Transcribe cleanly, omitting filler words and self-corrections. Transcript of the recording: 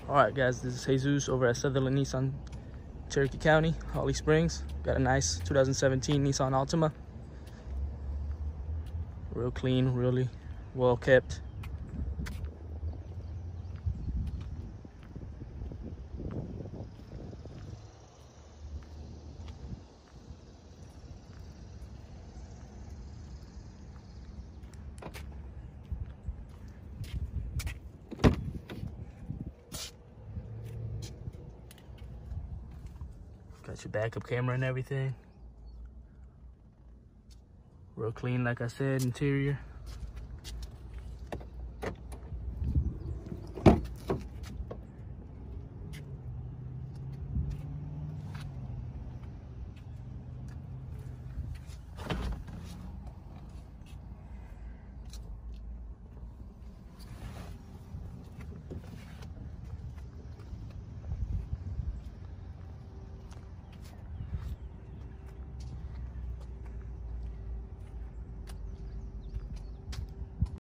Alright guys, this is Jesus over at Sutherlin Nissan, Cherokee County, Holly Springs. Got a nice 2017 Nissan Altima. Real clean, really well kept. Got your backup camera and everything. Real clean, like I said, interior.